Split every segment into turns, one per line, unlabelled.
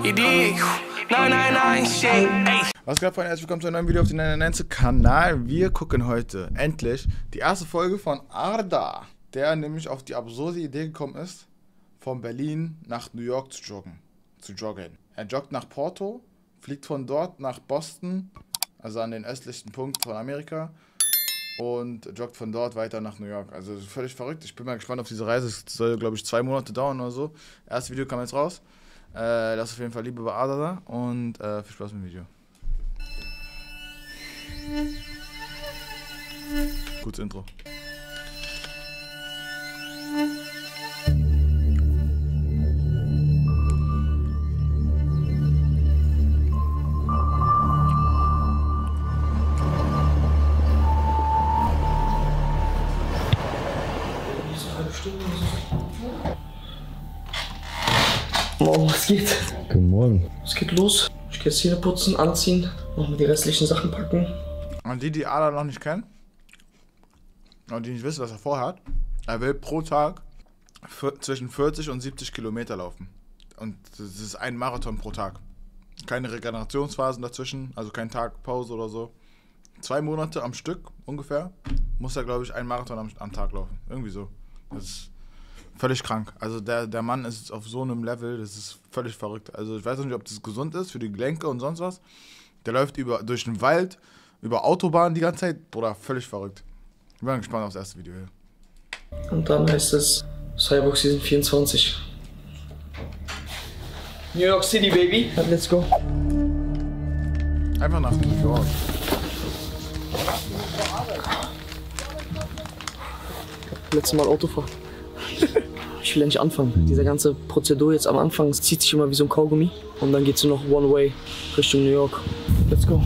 Was geht, Freunde? Herzlich willkommen zu einem neuen Video auf dem 999 Kanal. Wir gucken heute endlich die erste Folge von Arda, der nämlich auf die absurde Idee gekommen ist, von Berlin nach New York zu joggen. Er joggt nach Porto, fliegt von dort nach Boston, also an den östlichsten Punkt von Amerika, und joggt von dort weiter nach New York. Also völlig verrückt. Ich bin mal gespannt auf diese Reise. Es soll, glaube ich, 2 Monate dauern oder so. Erstes Video kam jetzt raus. Lasst auf jeden Fall Liebe bei Arda da und viel Spaß mit dem Video. Gutes Intro.
Morgen, was geht?
Guten Morgen.
Was geht los? Ich gehe jetzt Zähne putzen, anziehen, nochmal die restlichen Sachen packen.
Und die Arda noch nicht kennen und die nicht wissen, was er vorhat, er will pro Tag zwischen 40 und 70 Kilometer laufen. Und das ist ein Marathon pro Tag. Keine Regenerationsphasen dazwischen, also kein Tag Pause oder so. 2 Monate am Stück ungefähr muss er, glaube ich, einen Marathon am Tag laufen. Irgendwie so. Das ist völlig krank. Also der Mann ist auf so einem Level, das ist völlig verrückt. Also ich weiß nicht, ob das gesund ist für die Gelenke und sonst was. Der läuft durch den Wald, über Autobahnen die ganze Zeit. Bruder, völlig verrückt. Ich bin gespannt auf das erste Video hier.
Und dann heißt es Cyborg Season 24. New York City, baby. Let's go.
Einfach nach New York.
Letztes Mal Autofahren. Ich will endlich anfangen. Diese ganze Prozedur jetzt am Anfang, es zieht sich immer wie so ein Kaugummi. Und dann geht es nur noch One Way Richtung New York. Let's go.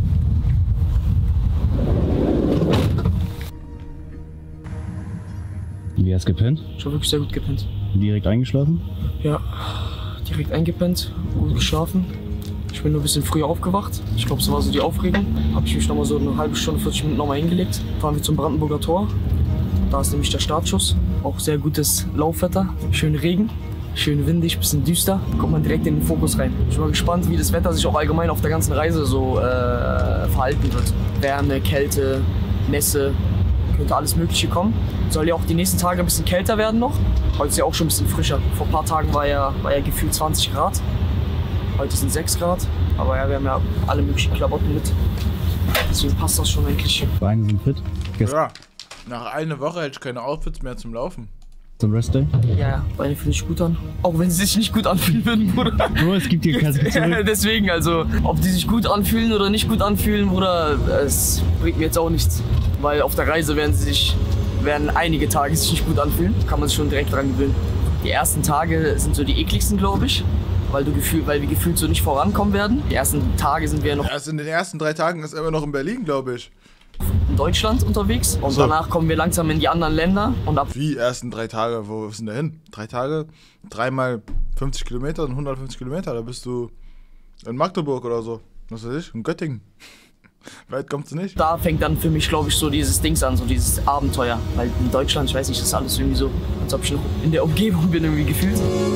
Wie hast du gepennt?
Ich habe wirklich sehr gut gepennt.
Direkt eingeschlafen?
Ja, direkt eingepennt, gut geschlafen. Ich bin nur ein bisschen früher aufgewacht. Ich glaube, es war so die Aufregung. Habe ich mich nochmal so eine halbe Stunde, 40 Minuten nochmal hingelegt. Fahren wir zum Brandenburger Tor. Da ist nämlich der Startschuss. Auch sehr gutes Laufwetter. Schön Regen, schön windig, bisschen düster. Kommt man direkt in den Fokus rein. Ich bin mal gespannt, wie das Wetter sich auch allgemein auf der ganzen Reise so verhalten wird. Wärme, Kälte, Nässe, könnte alles Mögliche kommen. Soll ja auch die nächsten Tage ein bisschen kälter werden noch. Heute ist ja auch schon ein bisschen frischer. Vor ein paar Tagen war ja gefühlt 20 Grad. Heute sind 6 Grad. Aber ja, wir haben ja alle möglichen Klamotten mit. Deswegen passt das schon eigentlich.
Beine sind fit.
Ja, nach einer Woche hätte ich keine Outfits mehr zum Laufen.
Zum Restday?
Ja, Beine fühlen sich gut an. Auch wenn sie sich nicht gut anfühlen würden, Bruder.
Nur es gibt hier Kasse zurück.
Deswegen, also, ob die sich gut anfühlen oder nicht gut anfühlen, Bruder, es bringt mir jetzt auch nichts. Weil auf der Reise werden einige Tage sich nicht gut anfühlen. Kann man sich schon direkt dran gewöhnen. Die ersten Tage sind so die ekligsten, glaube ich. Weil wir gefühlt so nicht vorankommen werden. Die ersten Tage sind wir noch
Erst in den ersten 3 Tagen ist er immer noch in Berlin, glaube ich.
in Deutschland unterwegs. Und
so.
Danach kommen wir langsam in die anderen Länder. Und ab
Wie ersten 3 Tage? Wo sind da hin? 3 Tage? 3 mal 50 Kilometer und 150 Kilometer. Da bist du in Magdeburg oder so. Was weiß ich? In Göttingen. Weit kommst du nicht.
da fängt dann für mich, glaube ich, so dieses Dings an, so dieses Abenteuer. Weil in Deutschland, ich weiß nicht, das ist alles irgendwie so, als ob ich noch in der Umgebung bin, irgendwie gefühlt.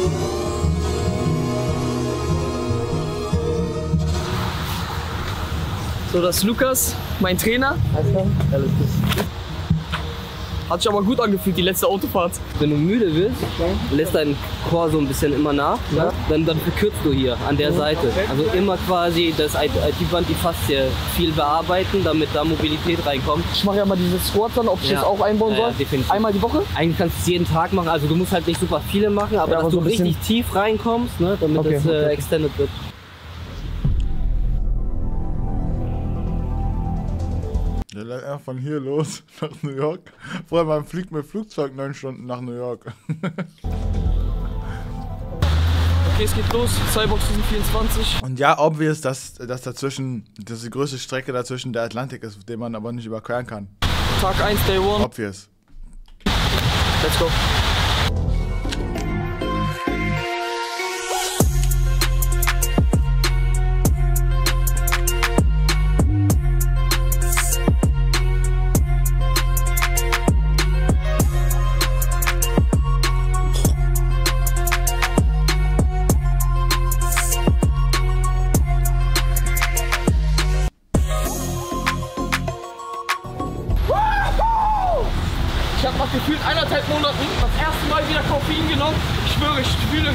So, das ist Lukas, mein Trainer. Alles gut. Hat sich aber gut angefühlt, die letzte Autofahrt.
Wenn du müde bist, lässt dein Core so ein bisschen immer nach, ne? Dann verkürzt du hier an der Seite. Also immer quasi das IT-Band, die Faszie viel bearbeiten, damit da Mobilität reinkommt.
Ich mache ja mal diese Squats dann, ob ich das auch einbauen soll.
Definitiv.
Einmal die Woche?
Eigentlich kannst du es jeden Tag machen, also du musst halt nicht super viele machen, aber
Ja,
dass
aber so
du
ein bisschen
richtig tief reinkommst, ne? Damit es extended wird.
Der lag einfach von hier los nach New York. Vorher man fliegt mit Flugzeug 9 Stunden nach New York.
Okay, es geht los. Cyborg Season 24.
Und ja, obvious, dass dazwischen, dass die größte Strecke dazwischen der Atlantik ist, den man aber nicht überqueren kann.
Tag 1, Day 1.
Obvious.
Let's go.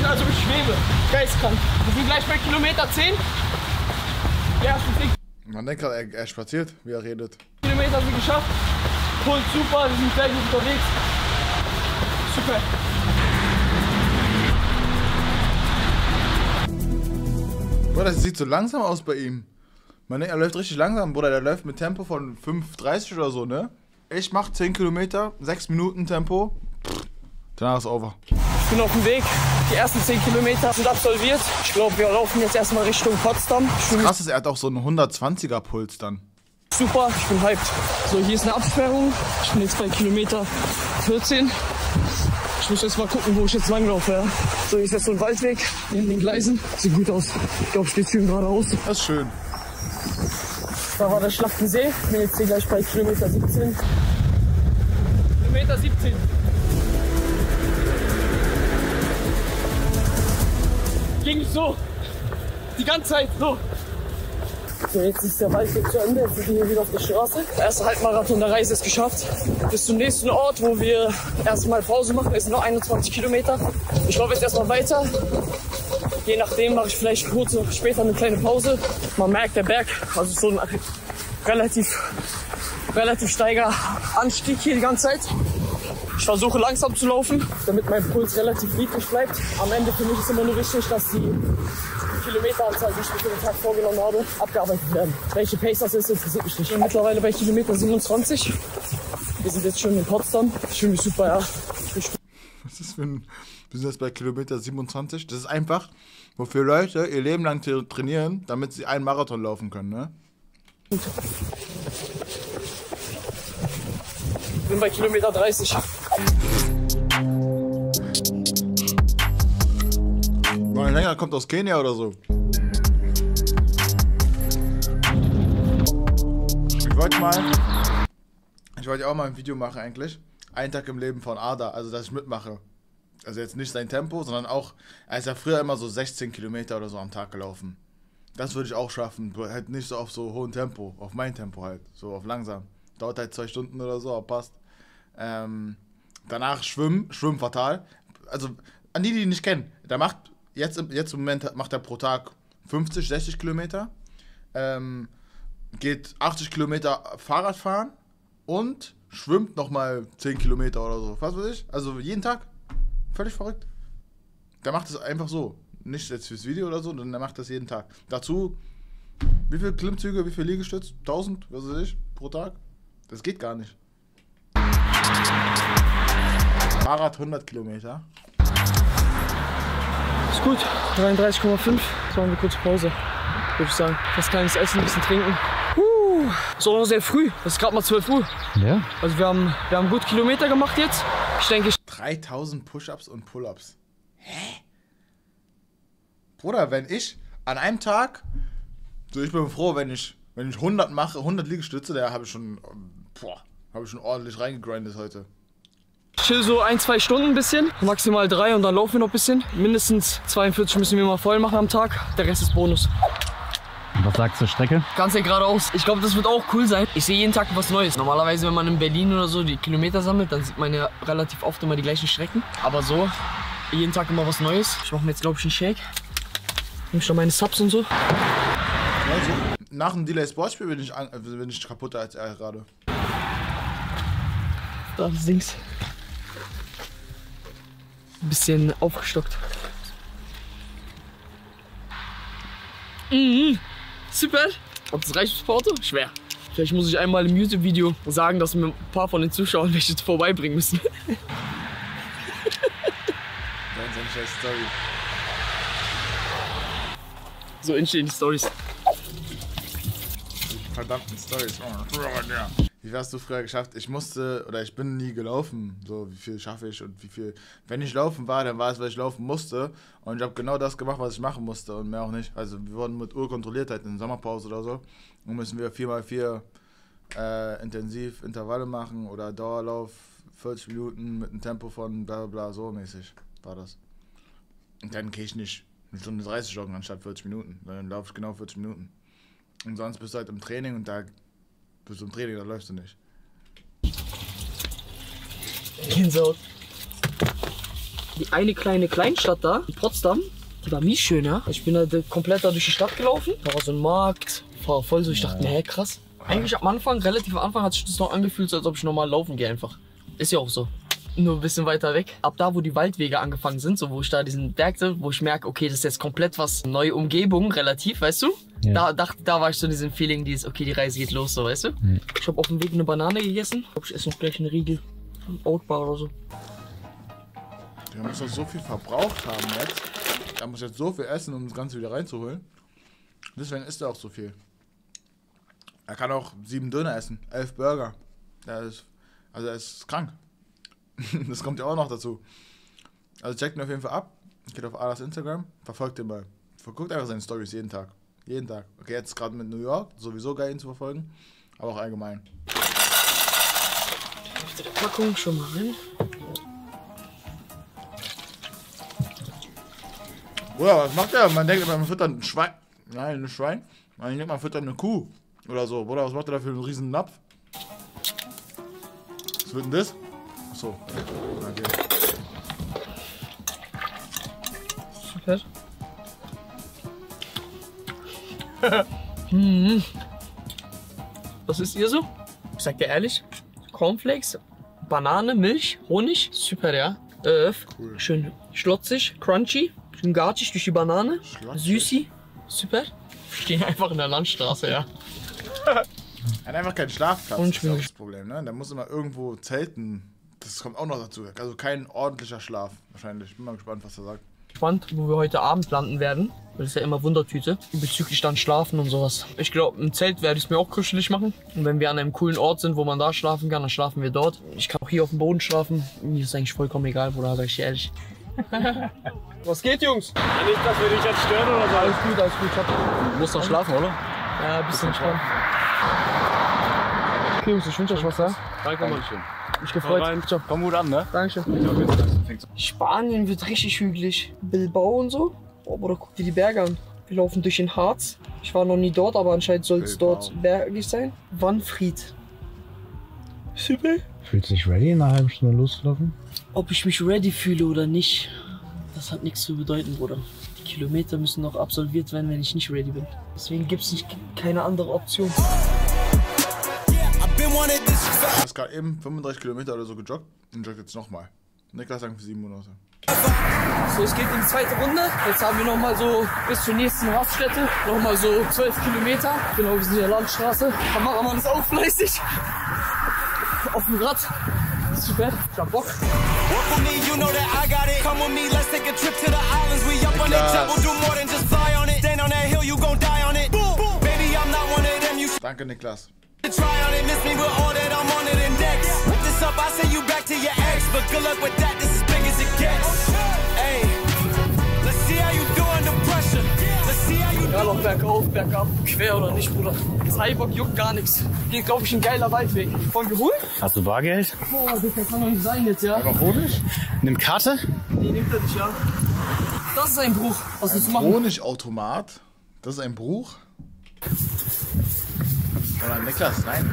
also ich schwebe. Geistkrank. Wir sind gleich bei Kilometer 10. Ja,
Man denkt gerade, er spaziert, wie er redet.
Kilometer sind geschafft. Puls super, wir sind sehr gut unterwegs. Super.
Bruder, das sieht so langsam aus bei ihm. Man denkt, er läuft richtig langsam, Bruder. Der läuft mit Tempo von 5,30 oder so, ne? Ich mach 10 Kilometer, 6 Minuten Tempo. Danach ist over.
Ich bin auf dem Weg. Die ersten 10 Kilometer sind absolviert. Ich glaube, wir laufen jetzt erstmal Richtung Potsdam.
Krass ist, er hat auch so einen 120er Puls dann.
Super, ich bin hyped. So, hier ist eine Absperrung. Ich bin jetzt bei Kilometer 14. Ich muss jetzt mal gucken, wo ich jetzt langlaufe. Ja. So, hier ist jetzt so ein Waldweg neben den Gleisen. Sieht gut aus. Ich glaube, steht schön geradeaus.
Das ist schön.
Da war der Schlachtensee. Ich bin jetzt hier gleich bei Kilometer 17. Kilometer 17. Ging so. Die ganze Zeit so. So, jetzt ist der Waldweg zu Ende. Jetzt sind wir hier wieder auf der Straße. Der erste Halbmarathon der Reise ist geschafft. Bis zum nächsten Ort, wo wir erstmal Pause machen. Es sind noch 21 Kilometer. Ich laufe jetzt erstmal weiter. Je nachdem mache ich vielleicht kurz später eine kleine Pause. Man merkt, der Berg, also so ein relativ steiger Anstieg hier die ganze Zeit. Ich versuche langsam zu laufen, damit mein Puls relativ niedrig bleibt. Am Ende für mich ist immer nur wichtig, dass die Kilometeranzahl, die ich mir für den Tag vorgenommen habe, abgearbeitet werden. Welche Pace das ist, interessiert mich nicht. Ich bin mittlerweile bei Kilometer 27. Wir sind jetzt schon in Potsdam. Ich fühle mich super, ja.
Was ist für ein... Wir sind jetzt bei Kilometer 27. Das ist einfach, wofür Leute ihr Leben lang trainieren, damit sie einen Marathon laufen können, ne?
Ich bin bei Kilometer 30.
Mein Hänger kommt aus Kenia oder so. Ich wollte auch mal ein Video machen eigentlich. Ein Tag im Leben von Ada, also dass ich mitmache. Also jetzt nicht sein Tempo, sondern auch, er ist ja früher immer so 16 Kilometer oder so am Tag gelaufen. Das würde ich auch schaffen, halt nicht so auf so hohem Tempo, auf mein Tempo halt, so auf langsam. Dauert halt 2 Stunden oder so, aber passt. Danach Schwimmen fatal. Also an die nicht kennen, der macht, jetzt im Moment macht er pro Tag 50, 60 Kilometer. Geht 80 Kilometer Fahrrad fahren und schwimmt nochmal 10 Kilometer oder so. Was weiß ich? Also jeden Tag. Völlig verrückt. Der macht es einfach so. Nicht jetzt fürs Video oder so, sondern der macht das jeden Tag. Dazu, wie viele Klimmzüge, wie viel Liegestütz? 1000, was weiß ich, pro Tag? Das geht gar nicht. Fahrrad 100 Kilometer.
Ist gut, 33,5. Jetzt machen wir kurz Pause, würde ich sagen. Was kleines Essen, ein bisschen trinken. Ist auch noch sehr früh, es ist gerade mal 12 Uhr.
Ja?
Also wir haben gut Kilometer gemacht jetzt. Ich denke,
3000 Push-Ups und Pull-Ups. Hä? Bruder, wenn ich an einem Tag, so ich bin froh, wenn ich 100 mache, 100 Liegestütze, da habe ich schon ordentlich reingegrindet heute.
ich chill so 1-2 Stunden ein bisschen, maximal 3 und dann laufen wir noch ein bisschen. Mindestens 42 müssen wir mal voll machen am Tag, der Rest ist Bonus.
Was sagst du zur Strecke?
Ganz geradeaus. Ich glaube, das wird auch cool sein. Ich sehe jeden Tag was Neues. Normalerweise, wenn man in Berlin oder so die Kilometer sammelt, dann sieht man ja relativ oft immer die gleichen Strecken. Aber so, jeden Tag immer was Neues. Ich mache mir jetzt, glaube ich, einen Shake. Nehme schon meine Subs und so.
Nach dem Delay Sportspiel bin ich kaputter als er gerade.
Da das Dings. Ein bisschen aufgestockt. Super. Ob das reicht fürs Auto? Schwer. Vielleicht muss ich einmal im YouTube-Video sagen, dass mir ein paar von den Zuschauern welche vorbeibringen müssen.
Story.
So entstehen die Storys.
Verdammten Storys. Wie hast du früher geschafft? Ich bin nie gelaufen. So, wie viel schaffe ich und wie viel. Wenn ich laufen war, dann war es, weil ich laufen musste. Und ich habe genau das gemacht, was ich machen musste und mehr auch nicht. Also wir wurden mit Uhr kontrolliert, halt in der Sommerpause oder so. Und müssen wir 4x4 intensiv Intervalle machen oder Dauerlauf 40 Minuten mit einem Tempo von bla bla, so mäßig war das. Und dann gehe ich nicht eine Stunde 30 joggen anstatt 40 Minuten. Dann laufe ich genau 40 Minuten. Und sonst bist du halt im Training und da bist du im Training, da läufst du nicht.
Gänsehaut. Die eine kleine Kleinstadt da, in Potsdam, die war mies schön, ja. Ich bin da komplett da durch die Stadt gelaufen. Da war so ein Markt, war voll so. Ich dachte mir, hä, krass. Eigentlich am Anfang, relativ am Anfang, hat sich das noch angefühlt, als ob ich normal laufen gehe einfach. Ist ja auch so. Nur ein bisschen weiter weg. Ab da, wo die Waldwege angefangen sind, so wo ich da diesen Berg, wo ich merke, okay, das ist jetzt komplett was, neue Umgebung, relativ, weißt du? Ja. Da war ich so in diesem Feeling, okay, die Reise geht los, so, weißt du? Ja. Ich habe auf dem Weg eine Banane gegessen. Ich glaube, ich esse noch gleich eine Riegel. Outbar oder so.
Der muss doch so viel verbraucht haben jetzt. Er muss jetzt so viel essen, um das Ganze wieder reinzuholen. Deswegen isst er auch so viel. Er kann auch 7 Döner essen, 11 Burger. Er ist krank. Das kommt ja auch noch dazu. Also checkt ihn auf jeden Fall ab. Geht auf Adas Instagram, verfolgt ihn mal. Guckt einfach seine Stories jeden Tag. Jeden Tag. Okay, jetzt gerade mit New York, sowieso geil ihn zu verfolgen. Aber auch allgemein.
Die Packung schon mal rein.
Bruder, was macht der? Man denkt, man füttert ein Schwein. Nein, ein Schwein. Man denkt, man füttert eine Kuh. Oder so. Bruder, was macht der da für einen riesen Napf? Was wird denn das? Achso. Okay.
Super. Was ist ihr so? Ich sag dir ehrlich, Cornflakes, Banane, Milch, Honig, super, ja. Cool. Schön schlotzig, crunchy, schön gartig durch die Banane, süßi, super. Wir stehen einfach in der Landstraße, ja.
Er hat einfach keinen Schlafplatz, das ist auch das Problem, ne? Der muss immer irgendwo zelten. Das kommt auch noch dazu. Also kein ordentlicher Schlaf, wahrscheinlich. Bin mal gespannt, was er sagt.
Gespannt, wo wir heute Abend landen werden. Das ist ja immer Wundertüte. Bezüglich dann Schlafen und sowas. Ich glaube, im Zelt werde ich es mir auch kuschelig machen. Und wenn wir an einem coolen Ort sind, wo man da schlafen kann, dann schlafen wir dort. Ich kann auch hier auf dem Boden schlafen. Mir ist eigentlich vollkommen egal, Bruder, sag ich dir ehrlich. Was geht, Jungs?
Ja, nicht, dass wir dich jetzt stören oder so.
Alles gut, alles gut.
Du musst doch schlafen, oder?
Ja, ein bisschen entspannen. Okay, Jungs, ich wünsche euch was, ja?
Danke, Mann.
Mich gefreut.
Ciao. Komm gut an, ne?
Dankeschön. Spanien wird richtig hügelig. Bilbao und so. Oh, Bruder, guck dir die Berge an. Wir laufen durch den Harz. Ich war noch nie dort, aber anscheinend soll es dort bergig sein. Wanfried. Super.
Fühlst du dich ready, in einer halben Stunde loszulaufen?
Ob ich mich ready fühle oder nicht, das hat nichts zu bedeuten, Bruder. Die Kilometer müssen noch absolviert werden, wenn ich nicht ready bin. Deswegen gibt es keine andere Option.
Du hast gerade eben 35 Kilometer oder so gejoggt und joggt jetzt nochmal. Niklas sagt für 7 Monate.
So, es geht in die zweite Runde. Jetzt haben wir nochmal so bis zur nächsten Raststätte. Nochmal so 12 Kilometer. Genau, wir sind in der Landstraße. Kameramann ist auch fleißig. Auf dem Rad. Super, ich hab Bock.
Danke, Niklas.
Egal ob bergauf, bergab, quer oder nicht, Bruder. Cyborg juckt gar nichts. Geht, glaube ich, ein geiler Waldweg. Wollen wir holen?
Hast du Bargeld?
Boah, das kann doch nicht sein jetzt, ja.
Aber Honig?
Nimm Karte?
Nee, nimmt er nicht, ja. Das ist ein Bruch. Was willst du machen?
Honigautomat? Das ist ein Bruch? Oder Niklas, nein.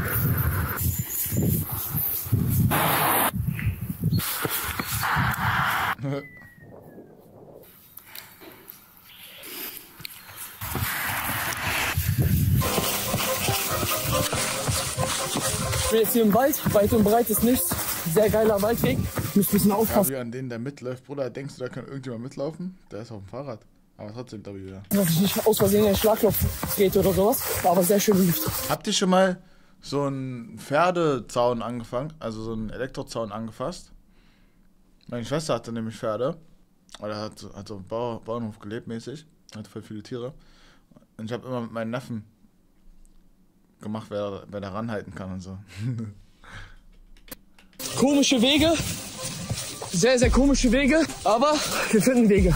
Ich bin jetzt hier im Wald, weit und breit ist nichts. Sehr geiler Waldweg. Ich muss ein bisschen aufpassen.
Ja, wie an denen, der mitläuft, Bruder, denkst du, da kann irgendjemand mitlaufen? Der ist auf dem Fahrrad. Aber trotzdem da wieder.
Dass ich nicht aus Versehen in den Schlagloch trete oder sowas. War aber sehr schön belüftet.
Habt ihr schon mal so einen Pferdezaun angefangen, also so einen Elektrozaun angefasst? Meine Schwester hatte nämlich Pferde. Oder hat so im Bauernhof gelebt mäßig. Hatte voll viele Tiere. Und ich habe immer mit meinen Neffen gemacht, wer da ranhalten kann und so.
Komische Wege. Sehr, sehr komische Wege. Aber wir finden Wege.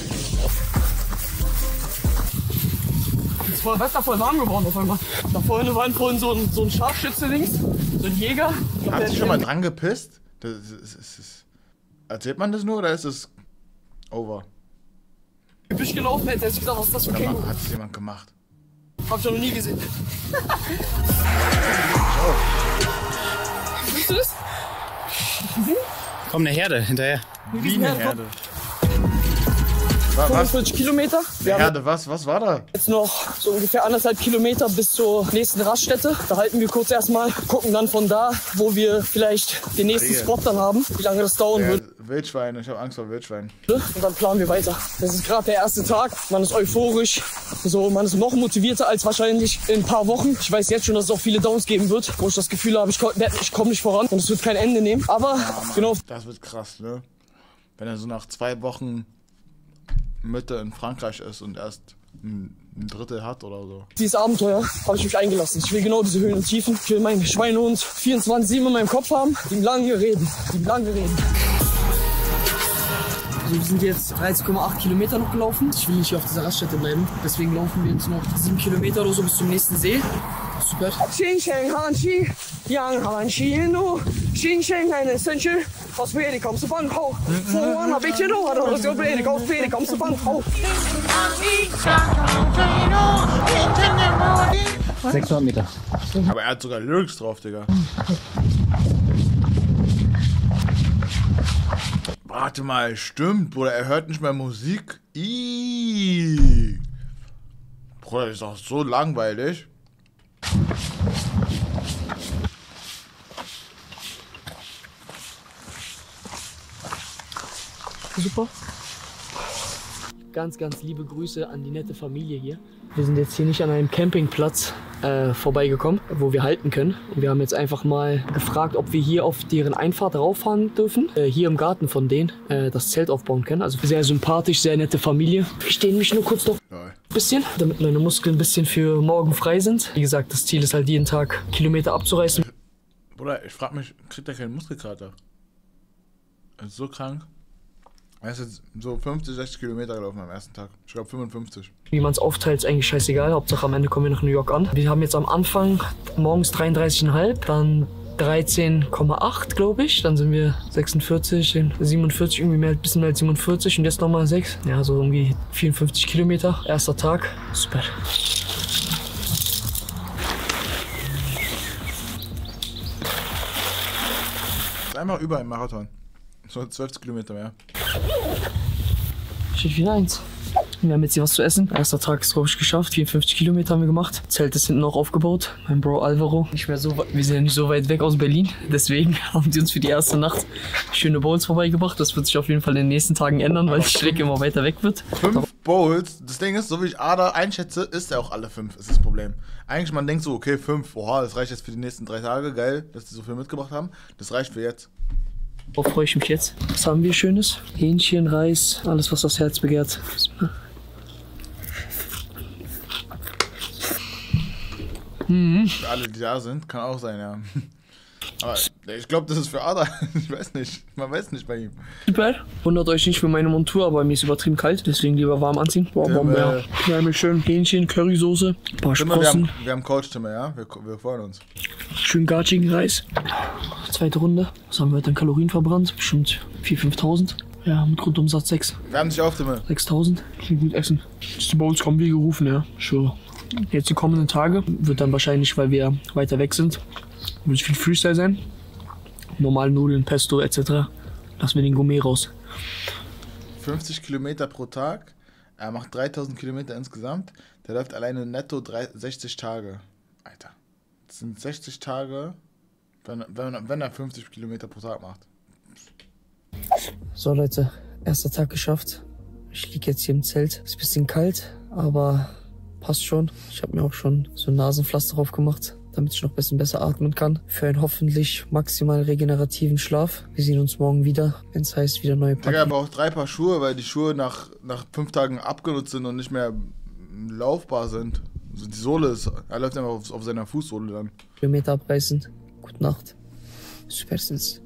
Es ist voll warm geworden auf einmal. Da vorne war vorhin so ein Scharfschütze links. So ein Jäger.
Hast du schon mal dran gepisst? Erzählt man das nur oder ist es over?
Gebüsch gelaufen, hätte ich gesagt, was ist das für ein Känguru?
Hat es jemand gemacht?
Hab ich noch nie gesehen. Siehst du das?
Komm, eine Herde hinterher.
Wie eine Herde. 45 Kilometer. Wir haben
was war da?
jetzt noch so ungefähr 1,5 Kilometer bis zur nächsten Raststätte. Da halten wir kurz erstmal, gucken dann von da, wo wir vielleicht den nächsten Spot dann haben, wie lange das dauern wird.
Wildschwein, ich habe Angst vor Wildschwein.
Und dann planen wir weiter. Das ist gerade der erste Tag. Man ist euphorisch. So, man ist noch motivierter als wahrscheinlich in ein paar Wochen. Ich weiß jetzt schon, dass es auch viele Downs geben wird, wo ich das Gefühl habe, ich komme nicht voran und es wird kein Ende nehmen. Aber genau.
Das wird krass, ne? Wenn er so nach 2 Wochen Mitte in Frankreich ist und erst ein Drittel hat oder so.
Dieses Abenteuer habe ich mich eingelassen. Ich will genau diese Höhen und Tiefen. Ich will meinen Schweinehund 24/7 in meinem Kopf haben. Die lange reden. Also wir sind jetzt 13,8 Kilometer noch gelaufen. Ich will nicht hier auf dieser Raststätte bleiben. Deswegen laufen wir jetzt noch 7 Kilometer oder so bis zum nächsten See. Super.
Meter.
Aber er hat sogar Lyrics drauf, Digga. Warte mal, stimmt, Bruder, er hört nicht mehr Musik. Bruder, das ist auch so langweilig.
Super. Ganz, ganz liebe Grüße an die nette Familie hier. Wir sind jetzt hier nicht an einem Campingplatz vorbeigekommen, wo wir halten können. Und wir haben jetzt einfach mal gefragt, ob wir hier auf deren Einfahrt rauffahren dürfen. Hier im Garten von denen das Zelt aufbauen können. Also sehr sympathisch, sehr nette Familie. Ich stehe mich nur kurz noch ein bisschen, damit meine Muskeln ein bisschen für morgen frei sind. Wie gesagt, das Ziel ist halt jeden Tag Kilometer abzureißen.
Bruder, ich frage mich, kriegt er keinen Muskelkater? Er ist so krank. Er ist jetzt so 50, 60 Kilometer gelaufen am ersten Tag. Ich glaube 55.
Wie man es aufteilt, ist eigentlich scheißegal. Hauptsache am Ende kommen wir nach New York an. Wir haben jetzt am Anfang morgens 33,5, dann 13,8 glaube ich. Dann sind wir 46, 47, irgendwie mehr, ein bisschen mehr als 47 und jetzt nochmal 6. Ja, so irgendwie 54 Kilometer. Erster Tag. Super.
Ist einfach über ein Marathon. So 12 Kilometer mehr.
Steht wieder 1. Wir haben jetzt hier was zu essen. Erster Tag ist, glaube ich, geschafft. 54 Kilometer haben wir gemacht. Zelt ist hinten auch aufgebaut. Mein Bro Alvaro. Nicht mehr so weit. Wir sind ja nicht so weit weg aus Berlin. Deswegen haben die uns für die erste Nacht schöne Bowls vorbeigebracht. Das wird sich auf jeden Fall in den nächsten Tagen ändern, weil die Strecke immer weiter weg wird.
5 Bowls. Das Ding ist, so wie ich Ada einschätze, ist er auch alle 5. Ist das Problem. Eigentlich, man denkt so, okay, 5. Oha, das reicht jetzt für die nächsten 3 Tage. Geil, dass die so viel mitgebracht haben. Das reicht für jetzt.
Darauf freue ich mich jetzt. Was haben wir Schönes? Hähnchen, Reis, alles was das Herz begehrt.
Für alle, die da sind, kann auch sein, ja. Aber ich glaube, das ist für Ada. Ich weiß nicht. Man weiß nicht bei ihm.
Super. Wundert euch nicht für meine Montur, aber mir ist übertrieben kalt. Deswegen lieber warm anziehen. Boah, Bombe, ja. Ja, schön Hähnchen, Currysoße, ein paar Sprossen.
Wir haben Coach-Stimme, ja? Wir freuen uns.
Schön garschigen Reis. Zweite Runde. Was haben wir heute an Kalorien verbrannt? Bestimmt 4.000, 5.000. Ja, mit Grundumsatz 6.
Wir haben sich auf, Stimme.
6.000. Klingt gut essen. Die Bowls kommen wie gerufen, ja. Sure. Jetzt die kommenden Tage wird dann wahrscheinlich, weil wir weiter weg sind, wird viel Freestyle sein. Normal Nudeln, Pesto etc. Lassen wir den Gourmet raus.
50 Kilometer pro Tag. Er macht 3000 Kilometer insgesamt. Der läuft alleine netto 60 Tage. Alter. Das sind 60 Tage, wenn er 50 Kilometer pro Tag macht.
So Leute, erster Tag geschafft. Ich liege jetzt hier im Zelt. Ist ein bisschen kalt, aber passt schon. Ich habe mir auch schon so ein Nasenpflaster drauf gemacht, damit ich noch ein bisschen besser atmen kann. Für einen hoffentlich maximal regenerativen Schlaf. Wir sehen uns morgen wieder, wenn es heißt, wieder neue Packen.
Digga, braucht 3 Paar Schuhe, weil die Schuhe nach 5 Tagen abgenutzt sind und nicht mehr laufbar sind. Also die Sohle ist, er läuft einfach auf seiner Fußsohle dann.
Kilometer abreißen. Gute Nacht. Superstens.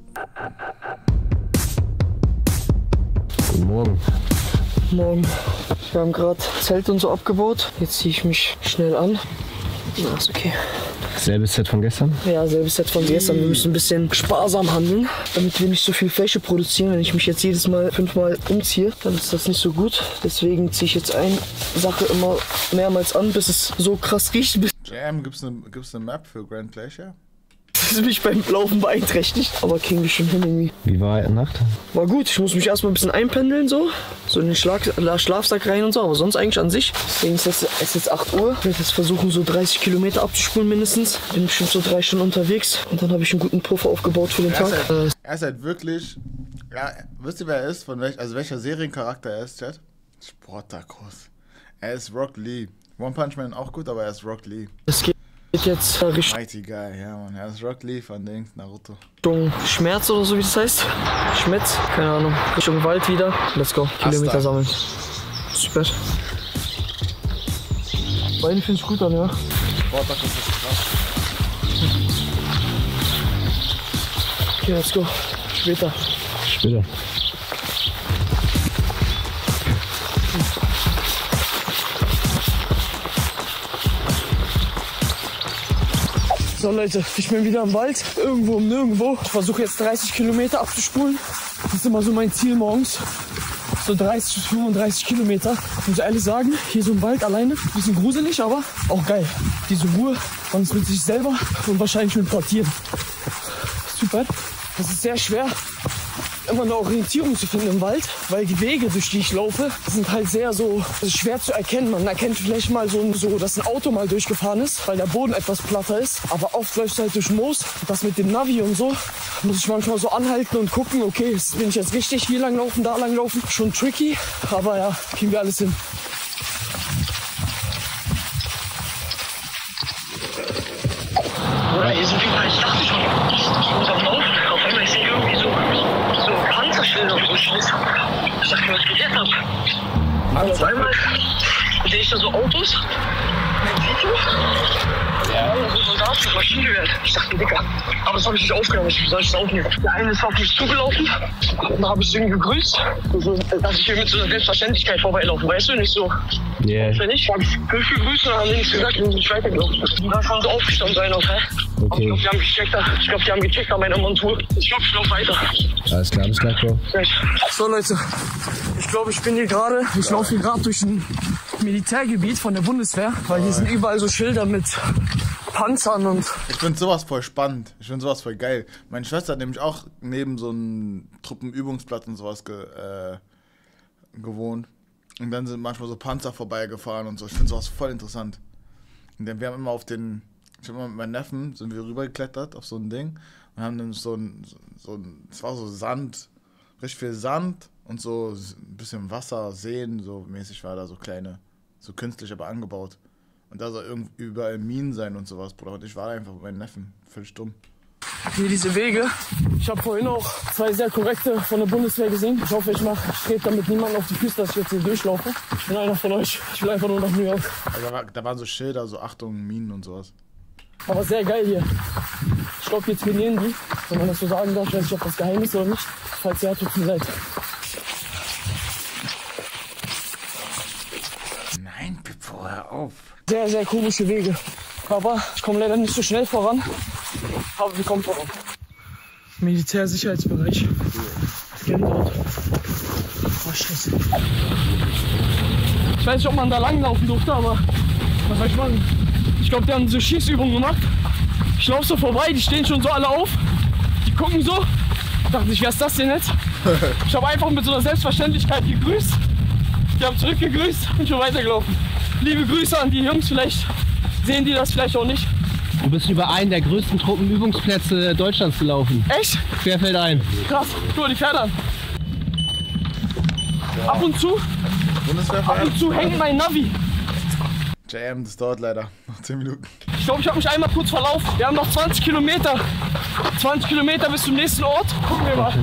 Guten Morgen.
Morgen. Wir haben gerade Zelt und so abgebaut. Jetzt ziehe ich mich schnell an. Na, ist okay.
Selbes Set von gestern?
Ja, selbes Set von gestern. Wir müssen ein bisschen sparsam handeln, damit wir nicht so viel Fläche produzieren. Wenn ich mich jetzt jedes Mal 5-mal umziehe, dann ist das nicht so gut. Deswegen ziehe ich jetzt eine Sache immer mehrmals an, bis es so krass riecht.
Jam, gibt's eine Map für Grand Glacier?
Das ist mich beim Laufen beeinträchtigt. Aber kriegen wir schon hin irgendwie.
Wie war die Nacht?
War gut. Ich muss mich erstmal ein bisschen einpendeln so. So in den Schlafsack rein und so. Aber sonst eigentlich an sich. Deswegen ist es jetzt 8 Uhr. Ich werde jetzt versuchen so 30 Kilometer abzuspulen mindestens. Bin bestimmt so 3 Stunden unterwegs. Und dann habe ich einen guten Puffer aufgebaut für den Tag.
Er ist halt wirklich... Ja, wisst ihr, wer er ist? Welcher Seriencharakter er ist, Chat? Sportacus. Er ist Rock Lee. One Punch Man auch gut, aber er ist Rock Lee.
Es geht jetzt Richtung
Mighty Guy, ja man. Er ist Rock Lee von Dings, Naruto.
Schmerz oder so wie das heißt. Schmetz, keine Ahnung. Richtung Wald wieder. Let's go. Kilometer sammeln. Super. Beide finde ich gut an, ja.
Sportacus ist krass.
Okay, let's go. Später.
Später.
So Leute, ich bin wieder im Wald, irgendwo um nirgendwo. Ich versuche jetzt 30 Kilometer abzuspulen. Das ist immer so mein Ziel morgens. So 30 bis 35 Kilometer. Ich muss ehrlich sagen, hier so im Wald alleine, bisschen gruselig, aber auch geil. Diese Ruhe, man ist mit sich selber und wahrscheinlich mit Quartieren. Super. Das ist sehr schwer, immer eine Orientierung zu finden im Wald, weil die Wege, durch die ich laufe, sind halt sehr so schwer zu erkennen. Man erkennt vielleicht mal so, dass ein Auto mal durchgefahren ist, weil der Boden etwas platter ist. Aber oft läuft es halt durch Moos. Das mit dem Navi und so, muss ich manchmal so anhalten und gucken, okay, bin ich jetzt richtig hier lang laufen, da lang laufen. Schon tricky, aber ja, kriegen wir alles hin.
Oder hier sind viele, ich dachte schon, ich muss am Laufen. Auf einmal sehe ich irgendwie so Panzerschilder und so Scheiße. Ich dachte mir, was geht jetzt ab? Und auf einmal sehe ich da so Autos. Siehst du? Ja. Und so Soldaten mit Maschinengewehr. Ich dachte, Dicker. Aber das habe ich nicht aufgenommen. Wie soll ich das aufnehmen? Der eine ist auf mich zugelaufen. Und da habe ich irgendwie gegrüßt. So, dass ich hier mit so einer Selbstverständlichkeit vorbeilaufen. Weißt du, nicht so.
Yeah.
Wenn ich habe ich gegrüßt und dann haben die nichts gesagt und nicht weitergelaufen. Und dann schon so aufgestanden sein auf, hä?
Okay.
Ich glaube, die haben gecheckt an meiner Montur. Ich glaube, ich laufe weiter.
Alles klar, bis gleich, Bro.
So Leute, ich glaube, ich laufe hier gerade durch ein Militärgebiet von der Bundeswehr, weil hier sind überall so Schilder mit Panzern und...
Ich finde sowas voll spannend. Ich finde sowas voll geil. Meine Schwester hat nämlich auch neben so einem Truppenübungsplatz und sowas gewohnt. Und dann sind manchmal so Panzer vorbeigefahren und so. Ich finde sowas voll interessant. Und dann, wir haben immer ich habe immer mit meinem Neffen, sind wir rübergeklettert auf so ein Ding und haben dann es war so Sand, richtig viel Sand und so ein bisschen Wasser, Seen, so mäßig war da so kleine, so künstlich aber angebaut. Und da soll überall Minen sein und sowas, Bruder. Und ich war einfach mit meinem Neffen, völlig dumm.
Hier diese Wege. Ich habe vorhin auch 2 sehr korrekte von der Bundeswehr gesehen. Ich hoffe, ich trete damit niemanden auf die Füße, dass ich jetzt hier durchlaufe. Ich bin einer von euch. Ich will einfach nur nach New York.
Also da waren so Schilder, so Achtung, Minen und sowas.
Aber sehr geil hier. Ich glaube, hier trainieren die, wenn man das so sagen darf. Ich weiß nicht, ob das geheim ist oder nicht. Falls ja, tut mir leid.
Nein, Pippo, hör auf.
Sehr, sehr komische Wege. Aber ich komme leider nicht so schnell voran. Aber wir kommen voran. Militärsicherheitsbereich. Gänsehaut. Oh, Scheiße. Ich weiß nicht, ob man da langlaufen durfte, aber was soll ich machen? Ich glaube, die haben so Schießübungen gemacht. Ich laufe so vorbei, die stehen schon so alle auf. Die gucken so. Ich dachte ich, wer ist das denn jetzt? Ich habe einfach mit so einer Selbstverständlichkeit gegrüßt. Die haben zurückgegrüßt und schon weitergelaufen. Liebe Grüße an die Jungs, vielleicht sehen die das, vielleicht auch nicht.
Du bist über einen der größten Truppenübungsplätze Deutschlands gelaufen.
Echt?
Querfeldein.
Krass, guck mal die Pferde an. Ab und zu hängt mein Navi.
JM, das dauert leider noch 10 Minuten.
Ich glaube, ich habe mich einmal kurz verlaufen. Wir haben noch 20 Kilometer. 20 Kilometer bis zum nächsten Ort. Gucken wir mal.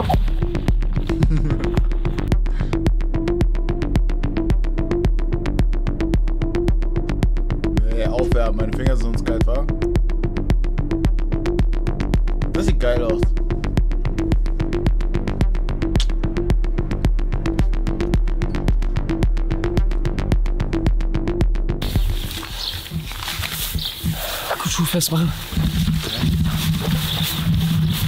Nee, aufwärmen, meine Finger sind uns kalt, wa? Das sieht geil aus.
Schuh festmachen.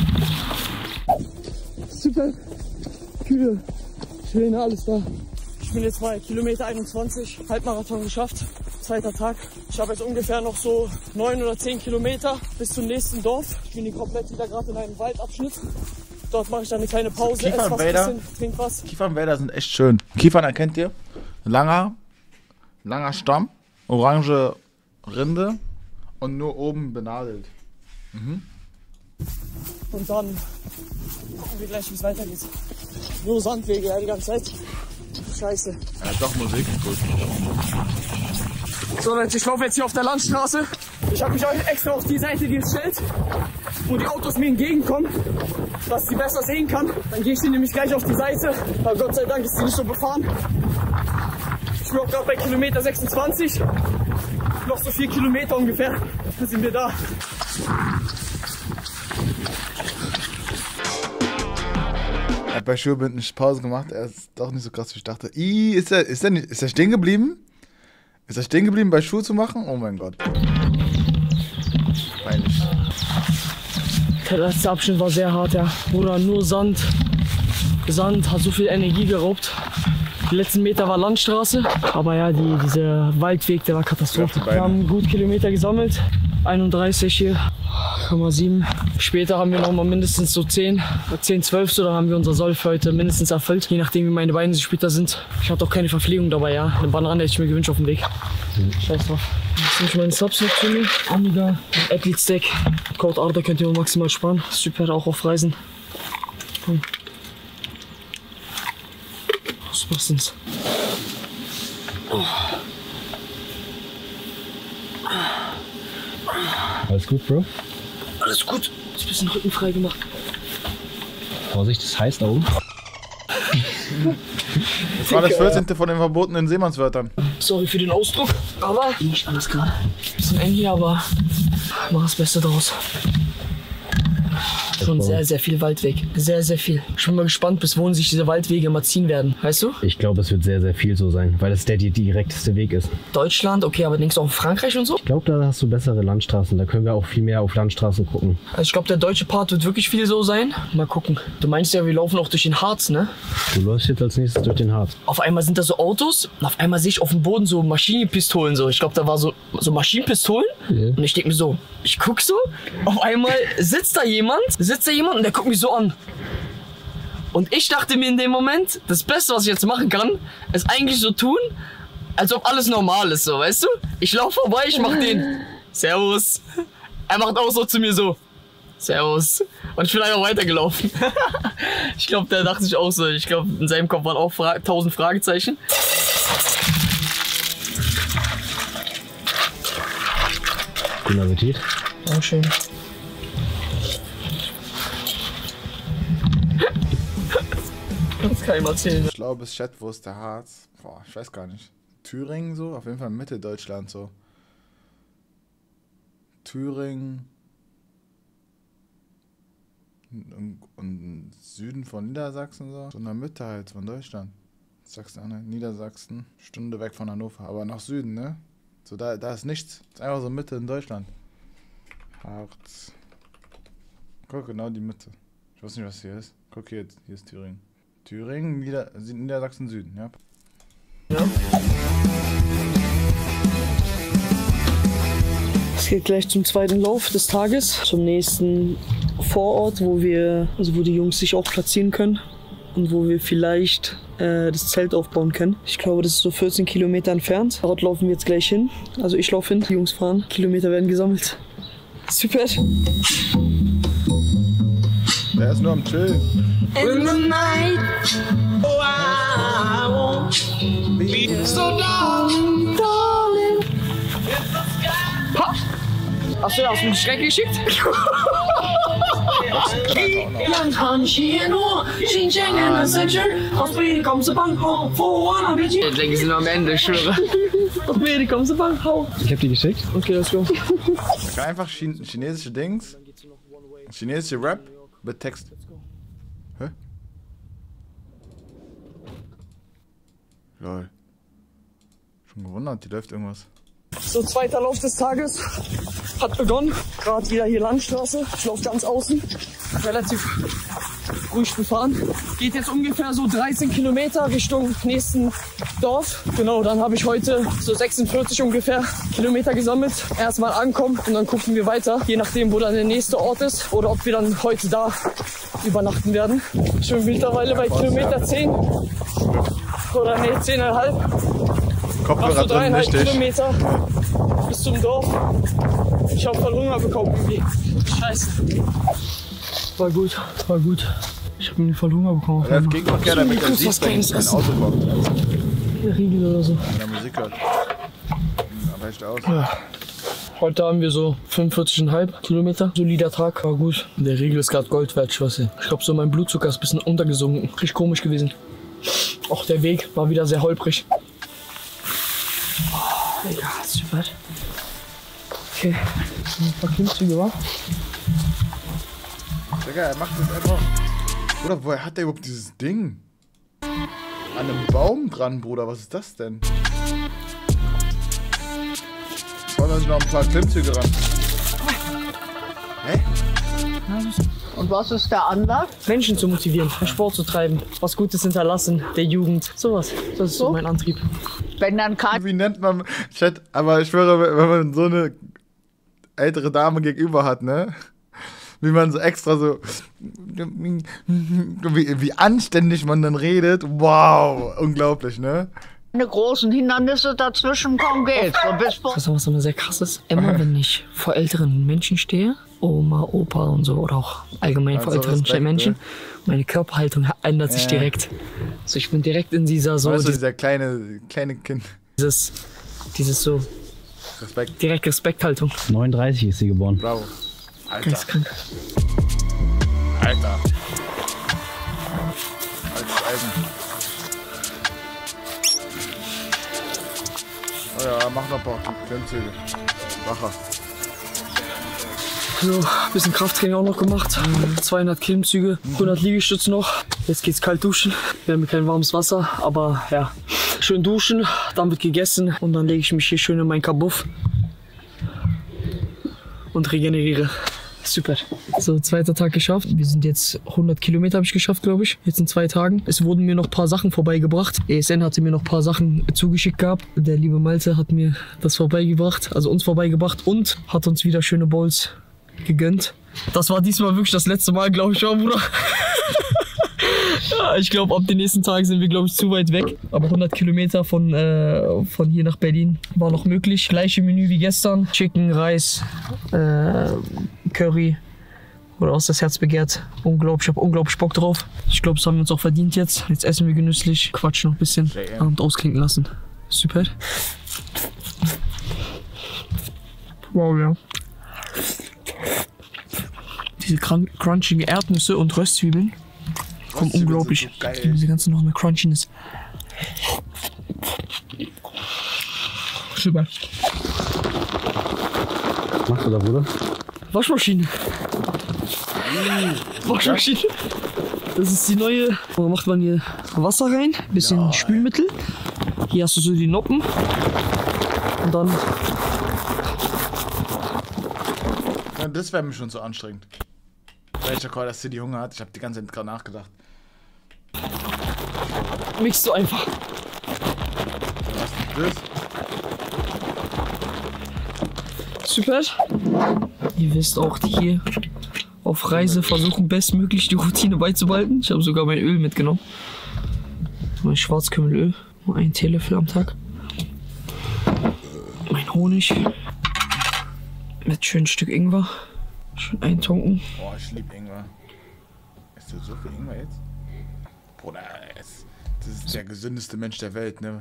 Super. Kühe, Schwäne, alles da. Ich bin jetzt bei Kilometer 21, Halbmarathon geschafft, zweiter Tag. Ich habe jetzt ungefähr noch so 9 oder 10 Kilometer bis zum nächsten Dorf. Ich bin hier komplett wieder gerade in einem Waldabschnitt. Dort mache ich dann eine kleine Pause, esse was ein bisschen, trink was.
Kiefernwälder sind echt schön. Kiefern erkennt ihr? Langer Stamm, orange Rinde und nur oben benadelt. Mhm.
Und dann gucken wir gleich, wie es weitergeht. Nur Sandwege, ja, die ganze Zeit. Scheiße.
Ja, doch Musik, gut.
So Leute, ich laufe jetzt hier auf der Landstraße. Ich habe mich heute extra auf die Seite gestellt, wo die Autos mir entgegenkommen, dass ich sie besser sehen kann. Dann gehe ich hier nämlich gleich auf die Seite, weil Gott sei Dank ist sie nicht so befahren. Ich bin auch gerade bei Kilometer 26. Noch so 4 Kilometer ungefähr. Dann sind wir da.
Er hat bei Schulbind nicht Pause gemacht. Er ist doch nicht so krass, wie ich dachte. Ist er stehen geblieben? Ist er stehen geblieben, bei Schuh zu machen? Oh mein Gott. Peinlich.
Der letzte Abschnitt war sehr hart, ja. Bruder, nur Sand. Sand hat so viel Energie geraubt. Die letzten Meter war Landstraße, aber ja, dieser Waldweg, der war Katastrophe. Wir haben gut Kilometer gesammelt, 31 hier, 0,7. Später haben wir noch mal mindestens so 10, 12 so, dann haben wir unser Soll für heute mindestens erfüllt, je nachdem wie meine Beine später sind. Ich hatte auch keine Verpflegung dabei, ja. Eine Banane hätte ich mir gewünscht auf dem Weg. Scheiß drauf. Jetzt nehme ich meine Subs noch zu mir. Amiga, Athlete Stack, Code Arda könnt ihr maximal sparen. Super, auch auf Reisen. Was ist oh.
Alles gut, Bro?
Alles gut. Ist ein bisschen Rücken frei gemacht.
Vorsicht, das heißt da oben.
Das war das 14. von den verbotenen Seemannswörtern.
Sorry für den Ausdruck, aber nicht alles klar. Bisschen eng hier, aber mach das Beste draus. Schon sehr, sehr viel Waldweg. Sehr, sehr viel. Ich bin mal gespannt, bis wohin sich diese Waldwege immer ziehen werden. Weißt du?
Ich glaube, es wird sehr, sehr viel so sein, weil es der direkteste Weg ist.
Deutschland, okay, aber denkst du auch in Frankreich und so?
Ich glaube, da hast du bessere Landstraßen. Da können wir auch viel mehr auf Landstraßen gucken.
Also ich glaube, der deutsche Part wird wirklich viel so sein. Mal gucken. Du meinst ja, wir laufen auch durch den Harz, ne?
Du läufst jetzt als nächstes durch den Harz.
Auf einmal sind da so Autos und auf einmal sehe ich auf dem Boden so Maschinenpistolen. So. Ich glaube, da war so Maschinenpistolen. Yeah. Und ich denke mir so, ich guck so, auf einmal sitzt da jemand und der guckt mich so an. Und ich dachte mir in dem Moment, das Beste, was ich jetzt machen kann, ist eigentlich so tun, als ob alles normal ist, so, weißt du? Ich laufe vorbei, ich mach den Servus. Er macht auch so zu mir so, Servus. Und ich bin einfach weitergelaufen. Ich glaube, der dachte sich auch so, ich glaube, in seinem Kopf waren auch 1000 Fragezeichen.
Guten Appetit.
Dankeschön. Das kann ich mal erzählen.
Ich glaube, es Chat, wo ist der Harz? Boah, ich weiß gar nicht. Thüringen so? Auf jeden Fall Mitte Deutschland so. Thüringen und Süden von Niedersachsen so. So in der Mitte halt von Deutschland. Sachsen, Niedersachsen, Stunde weg von Hannover, aber nach Süden, ne? So da ist nichts. Das ist einfach so Mitte in Deutschland. Harz. Guck, genau die Mitte. Ich weiß nicht, was hier ist. Guck hier ist Thüringen. Thüringen, Niedersachsen, Süden, ja.
Ja. Es geht gleich zum zweiten Lauf des Tages, zum nächsten Vorort, wo die Jungs sich auch platzieren können und wo wir vielleicht das Zelt aufbauen können. Ich glaube, das ist so 14 Kilometer entfernt. Dort laufen wir jetzt gleich hin. Also ich laufe hin, die Jungs fahren. Kilometer werden gesammelt. Super.
Der ist nur am Chillen.
In the night, oh, I won't be so down, darling. Ha! Achso, hast du mich Schreck geschickt? Jetzt denke ich, sind wir am Ende, ich schwöre.
Ich hab die geschickt.
Okay, let's go.
Man kann einfach chinesische Dings, chinesische Rap mit Text. Hä? Lol. Schon gewundert, die läuft irgendwas.
So, zweiter Lauf des Tages hat begonnen. Gerade wieder hier Landstraße. Ich laufe ganz außen. Relativ Frühstück fahren. Geht jetzt ungefähr so 13 Kilometer Richtung nächsten Dorf. Genau, dann habe ich heute so 46 ungefähr Kilometer gesammelt. Erstmal ankommen und dann gucken wir weiter. Je nachdem, wo dann der nächste Ort ist oder ob wir dann heute da übernachten werden. Ich bin mittlerweile bei Kilometer 10. Oder nee, 10,5.
Kopfhörer
so
drin,
3,5
richtig.
Kilometer bis zum Dorf. Ich habe voll Hunger bekommen irgendwie. Scheiße. War gut, war gut. Ich habe mir voll Hunger bekommen.
Er läuft Gegenverkehr, damit er sieht, wenn ein Auto kommt.
Der Riegel oder so.
Wenn er Musik hört. Da reicht aus.
Ja. Heute haben wir so 45,5 Kilometer. Solider Tag, war gut. Der Riegel ist gerade Gold wert, ich weiß nicht. Ich glaube, so mein Blutzucker ist ein bisschen untergesunken. Richtig komisch gewesen. Auch der Weg war wieder sehr holprig. Oh, ja, super. Okay, ein paar Klimmzüge, wa?
Digga, er macht das einfach. Bruder, woher hat der überhaupt dieses Ding? An einem Baum dran, Bruder, was ist das denn? Sollen wir uns noch ein paar Klimmzüge ran? Hä?
Und was ist der Anlass?
Menschen zu motivieren, Sport zu treiben, was Gutes hinterlassen, der Jugend, sowas. Das ist so mein Antrieb.
Wenn dann kein
Wie nennt man, Chat, aber ich schwöre, wenn man so eine ältere Dame gegenüber hat, ne? Wie man so extra so, wie anständig man dann redet, wow, unglaublich, ne?
keine großen Hindernisse dazwischen kommen, geht's.
Das ist auch so eine sehr krasses. Immer wenn ich vor älteren Menschen stehe, Oma, Opa und so, oder auch allgemein vor
Also
älteren
Respekt,
Menschen,
ne?
meine Körperhaltung ändert sich direkt. Also ich bin direkt in dieser so,
Weißt du, dieser kleine Kind.
dieses so,
Respekt,
direkt Respekthaltung.
39 ist sie geboren.
bravo. Alter,
Geistkrank.
Alter. Altes Eisen. Oh ja, mach noch ein paar Klimmzüge. Wacher.
So, ein bisschen Krafttraining auch noch gemacht. 200 Klimmzüge, 100 Liegestütze noch. Jetzt geht's kalt duschen. Wir haben kein warmes Wasser, aber ja. Schön duschen, dann wird gegessen und dann lege ich mich hier schön in meinen Kabuff und regeneriere. Super. So, zweiter Tag geschafft. Wir sind jetzt 100 Kilometer habe ich geschafft, glaube ich. Jetzt in 2 Tagen. Es wurden mir noch ein paar Sachen vorbeigebracht. ESN hatte mir noch ein paar Sachen zugeschickt gehabt. Der liebe Malte hat mir das vorbeigebracht, also uns vorbeigebracht und hat uns wieder schöne Bowls gegönnt. Das war diesmal wirklich das letzte Mal, glaube ich, auch, Bruder. Ja, ich glaube, ab den nächsten Tagen sind wir, glaube ich, zu weit weg. Aber 100 Kilometer von hier nach Berlin war noch möglich. Gleiche Menü wie gestern. Chicken, Reis, Curry. Oder aus das Herz begehrt. Unglaublich, ich habe unglaublich Bock drauf. Ich glaube, das haben wir uns auch verdient jetzt. Jetzt essen wir genüsslich, quatschen noch ein bisschen und ausklinken lassen. Super. Wow, ja. Diese crunchigen Erdnüsse und Röstzwiebeln kommen unglaublich.
So
Ich liebe diese ganzen noch eine Crunchiness. Super.
Was machst du da, Bruder?
Waschmaschine. Waschmaschine. Das ist die neue. Da macht man hier Wasser rein, bisschen Spülmittel. Hier hast du so die Noppen. Und dann.
Ja, das wäre mir schon so anstrengend. Welcher Call, dass City Hunger hat, ich habe die ganze Zeit gerade nachgedacht.
Mixt du einfach.
Was ist das?
Super. Ihr wisst auch, die hier auf Reise versuchen bestmöglich die Routine beizubehalten. Ich habe sogar mein Öl mitgenommen. Mein Schwarzkümmelöl. Nur 1 Teelöffel am Tag. Mein Honig. Mit schönem Stück Ingwer. Schön eintunken.
Boah, ich liebe Ingwer. Ist du so viel Ingwer jetzt? Bruder, das ist der gesündeste Mensch der Welt, ne?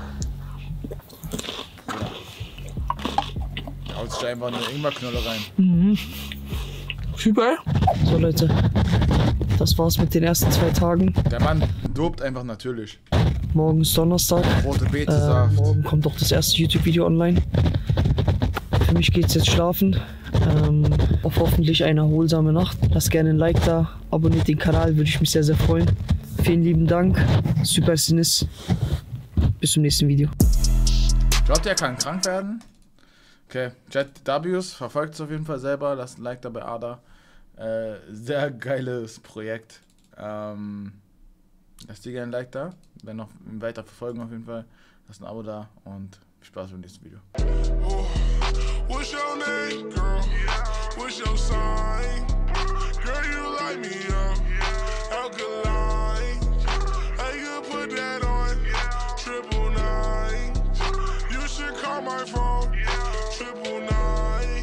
Haut sich einfach eine Ingwerknolle rein.
Super. So Leute, das war's mit den ersten 2 Tagen.
Der Mann dopt einfach natürlich.
Morgen ist Donnerstag.
Rote Beete-Saft.
Morgen kommt auch das erste YouTube-Video online. Für mich geht's jetzt schlafen. Auf hoffentlich eine erholsame Nacht. Lasst gerne ein Like da, abonniert den Kanal, würde ich mich sehr, sehr freuen. Vielen lieben Dank. Super Sinis. Bis zum nächsten Video.
Glaubt ihr, er kann krank werden? Okay, Jet W's, verfolgt es auf jeden Fall selber. Lasst ein Like da bei Ada. Sehr geiles Projekt. Lasst dir gerne ein Like da. Wenn noch weiter verfolgen auf jeden Fall. Lasst ein Abo da und viel Spaß beim nächsten Video.
What's your name, girl?